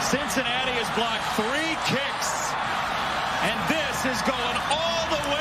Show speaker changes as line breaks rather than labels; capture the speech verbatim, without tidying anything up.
Cincinnati has blocked three kicks, and this is going all the way